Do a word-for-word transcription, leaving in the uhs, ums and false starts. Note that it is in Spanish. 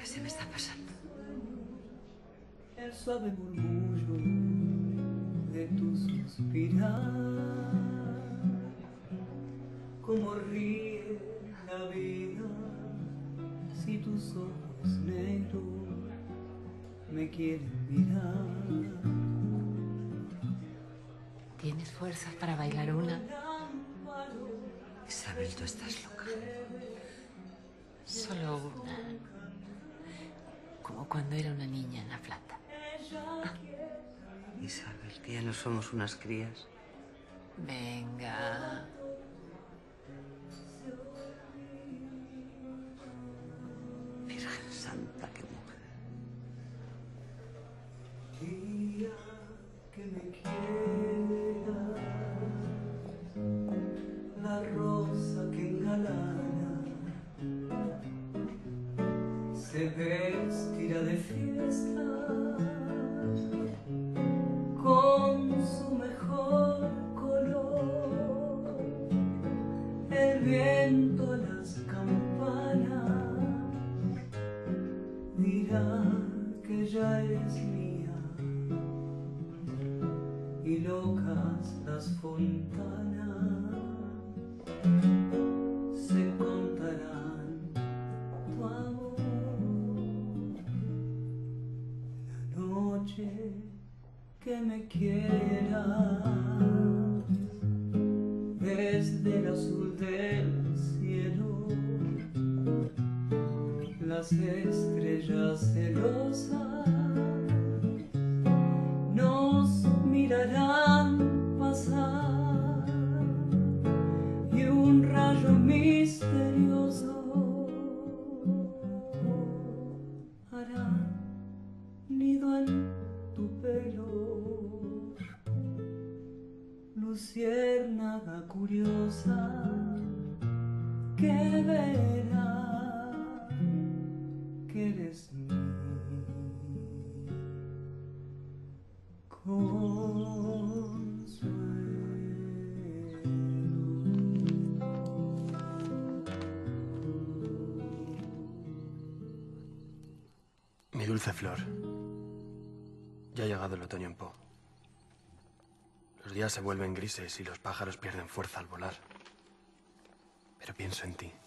¿Qué se me está pasando? El suave murmullo de tu suspirar, como ríe la vida si tus ojos negros me quieren mirar. ¿Tienes fuerzas para bailar una? Isabel, tú estás loca. Solo una. Como cuando era una niña en la plata. Isabel, que ya no somos unas crías. Venga. Virgen Santa, qué mujer. Día que me quieras, la rosa que engalana se vestirá de fiesta con su mejor color. El viento a las campanas dirá que ya eres mía, y locas las fontanas se contarán tu amor. La noche que me quieras, desde el azul del cielo, las estrellas celosas nos mirarán pasar, y un rayo misterioso hará nido en tu pelo. Luciérnaga curiosa que verá que eres mi consuelo. Mi dulce flor, ya ha llegado el otoño en Po. Los días se vuelven grises y los pájaros pierden fuerza al volar. Pero pienso en ti.